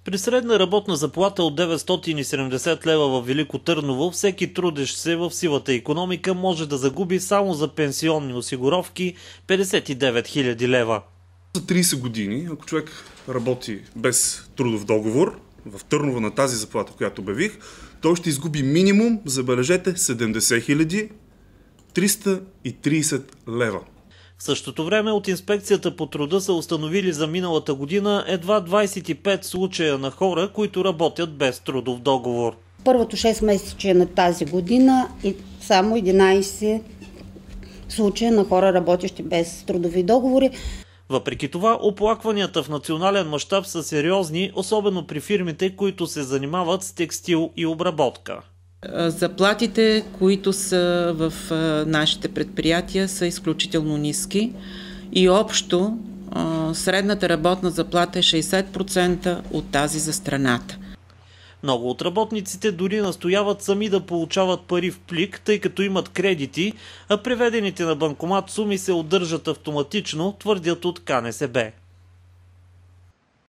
При средна работна заплата от 970 лева в Велико Търново, всеки трудещ се в сивата икономика може да загуби само за пенсионни осигуровки 59 000 лева. За 30 години, ако човек работи без трудов договор, в Търново на тази заплата, която обявих, той ще изгуби минимум, забележете, 70 330 лева. В същото време от инспекцията по труда са установили за миналата година едва 25 случая на хора, които работят без трудов договор. Първото 6 месече на тази година и само 11 случая на хора, работещи без трудови договори. Въпреки това, оплакванията в национален мащаб са сериозни, особено при фирмите, които се занимават с текстил и обработка. Заплатите, които са в нашите предприятия, са изключително ниски и общо средната работна заплата е 60% от тази за страната. Много от работниците дори настояват сами да получават пари в плик, тъй като имат кредити, а преведените на банкомат суми се удържат автоматично, твърдят от КНСБ.